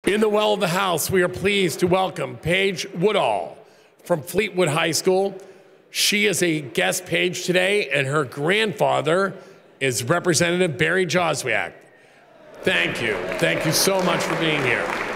In the well of the house, we are pleased to welcome Paige Woodall from Fleetwood High School. She is a guest page today, and her grandfather is Representative Barry Jozwiak. Thank you. Thank you so much for being here.